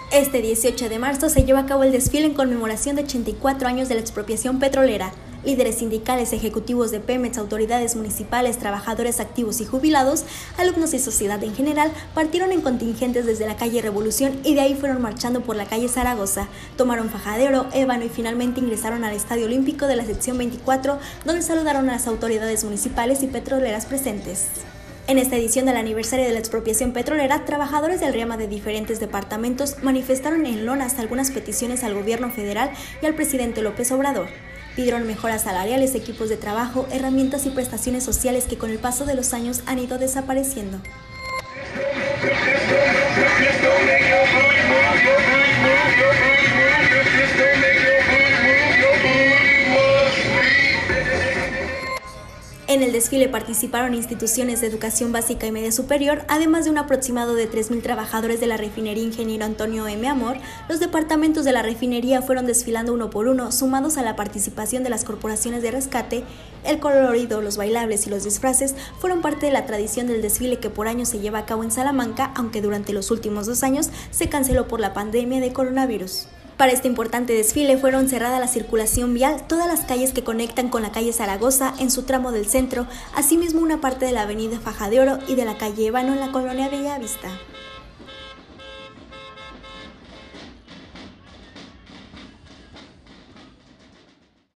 Este 18 de marzo se lleva a cabo el desfile en conmemoración de 84 años de la expropiación petrolera. Líderes sindicales, ejecutivos de Pemex, autoridades municipales, trabajadores activos y jubilados, alumnos y sociedad en general partieron en contingentes desde la calle Revolución y de ahí fueron marchando por la calle Zaragoza. Tomaron Faja de Oro, Ébano y finalmente ingresaron al Estadio Olímpico de la sección 24, donde saludaron a las autoridades municipales y petroleras presentes. En esta edición del aniversario de la expropiación petrolera, trabajadores del RIAMA de diferentes departamentos manifestaron en lonas algunas peticiones al gobierno federal y al presidente López Obrador. Pidieron mejoras salariales, equipos de trabajo, herramientas y prestaciones sociales que con el paso de los años han ido desapareciendo. En el desfile participaron instituciones de educación básica y media superior, además de un aproximado de 3,000 trabajadores de la refinería Ingeniero Antonio M. Amor. Los departamentos de la refinería fueron desfilando uno por uno, sumados a la participación de las corporaciones de rescate. El colorido, los bailables y los disfraces fueron parte de la tradición del desfile que por años se lleva a cabo en Salamanca, aunque durante los últimos 2 años se canceló por la pandemia de coronavirus. Para este importante desfile fueron cerrada la circulación vial, todas las calles que conectan con la calle Zaragoza en su tramo del centro, asimismo una parte de la avenida Faja de Oro y de la calle Ébano en la colonia Bellavista.